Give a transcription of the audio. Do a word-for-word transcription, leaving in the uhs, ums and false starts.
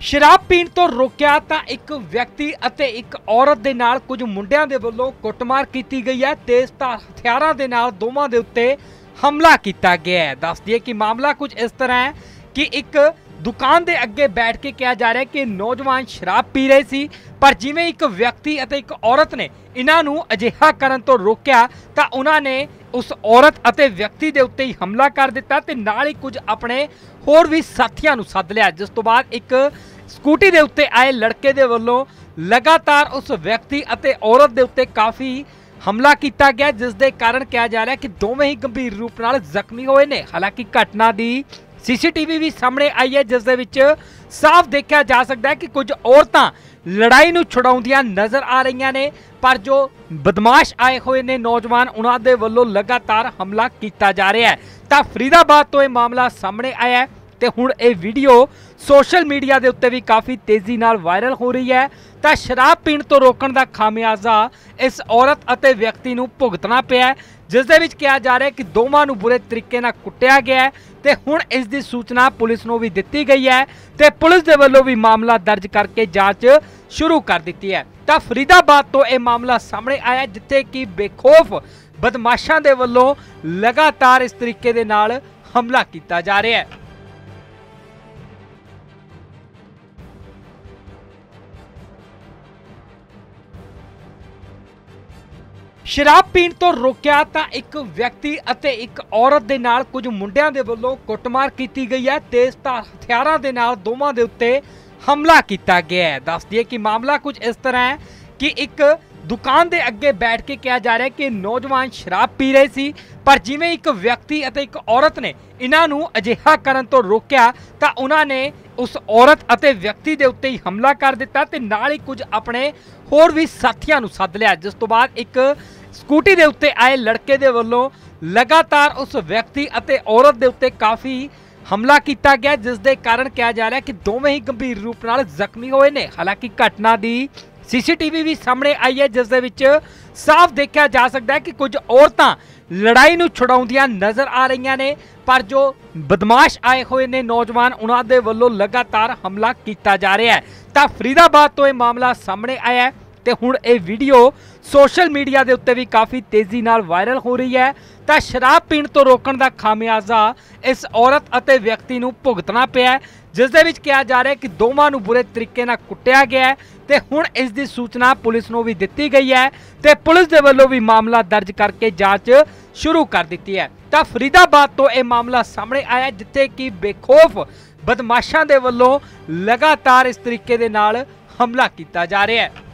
शराब पीण तो रोकिया तां एक व्यक्ति अते एक औरत दे नाल कुछ मुंडियां दे वल्लों कुੱਟਮਾਰ कीती गई है। तेज धार हथियारां दे नाल दोवां दे उत्ते हमला किया गया है। दस दिए कि मामला कुछ इस तरह है कि एक दुकान दे अगे बैठ के कहा जा रहा है कि नौजवान शराब पी रहे सी, पर जिवें एक व्यक्ति अते एक औरत ने इन्हां नूं अजिहा करन तो रोकिया तां उन्हां ने उस औरत अते व्यक्ति दे उत्ते ही हमला कर दिता ते नाल ही कुछ अपने होर भी साथियां नूं सद लिया। जिस तो बाद एक स्कूटी दे उत्ते आए लड़के दे वल्लों लगातार उस व्यक्ति अते औरत दे उत्ते काफ़ी हमला किया गया, जिस दे कारण कहा जा रहा है कि दोवें ही गंभीर रूप नाल जख्मी होए ने। हालांकि घटना दी सीसीटीवी भी सामने आई है, जिस दे विच साफ देखा जा सकता है कि कुछ औरतां लड़ाई नूं छुड़ाउंदियां नज़र आ रही ने, पर जो बदमाश आए हुए ने नौजवान उन्हां दे वल्लों लगातार हमला किया जा रहा है। तां फरीदाबाद तो यह मामला सामने आया है ते हुण ये वीडियो सोशल मीडिया के उत्ते भी काफ़ी तेज़ी नाल वायरल हो रही है। तो शराब पीण तो रोकण दा खामियाजा इस औरत अते व्यक्ति नूं भुगतना पिया, जिस दे विच कहा जा रहा है कि दोवां नूं बुरे तरीके नाल कुੱਟਿਆ गया है ते हुण इस दी सूचना पुलिस नूं भी दित्ती गई है ते पुलिस दे वल्लों भी मामला दर्ज करके जांच शुरू कर दी है। तो फरीदाबाद तो यह मामला सामने आया जिथे कि बेखौफ बदमाशां दे वल्लों लगातार इस तरीके दे नाल हमला किया जा रहा है। शराब पीण तो रोकिया तां एक व्यक्ति अते एक औरत दे नाल कुछ मुंडियां दे वल्लों कुੱਟਮਾਰ कीती गई है। तेज धार हथियारां दे नाल दोवां दे उत्ते हमला किया गया है। दस दिए कि मामला कुछ इस तरह है कि एक दुकान दे अगे बैठ के कहा जा रहा है कि नौजवान शराब पी रहे सी, पर जिवें एक व्यक्ति अते एक औरत ने इन्हां नूं अजिहा करन तो रोकिया तां उन्हां ने उस औरत अते व्यक्ति दे उत्ते ही हमला कर दिता ते नाल ही कुछ अपने होर भी साथियां नूं सद लिया। जिस तो बाद एक स्कूटी दे उत्ते आए लड़के दे वल्लों लगातार उस व्यक्ति अते औरत दे उत्ते काफ़ी हमला किया गया, जिस दे कारण कहा जा रहा है कि दोवें ही गंभीर रूप नाल जख्मी होए ने। हालांकि घटना दी सीसीटीवी भी सामने आई है, जिस दे विच साफ देखा जा सकता है कि कुछ औरतां लड़ाई नूं छुड़ाउंदियां नज़र आ रही ने, पर जो बदमाश आए हुए ने नौजवान उन्हां दे वल्लों लगातार हमला किया जा रहा है। तो फरीदाबाद तो यह मामला सामने आया है ते हुण ये वीडियो सोशल मीडिया के उत्ते भी काफ़ी तेज़ी नाल वायरल हो रही है। तो शराब पीण तो रोकण दा खामियाजा इस औरत अते व्यक्ति नूं भुगतना पिया, जिस दे विच कहा जा रहा है कि दोवां नूं बुरे तरीके नाल कुੱਟਿਆ गया है ते हुण इस दी सूचना पुलिस नूं भी दित्ती गई है ते पुलिस दे वल्लों भी मामला दर्ज करके जांच शुरू कर दी है। तो फरीदाबाद तो यह मामला सामने आया जिथे कि बेखौफ बदमाशां दे वल्लों लगातार इस तरीके दे नाल हमला किया जा रहा है।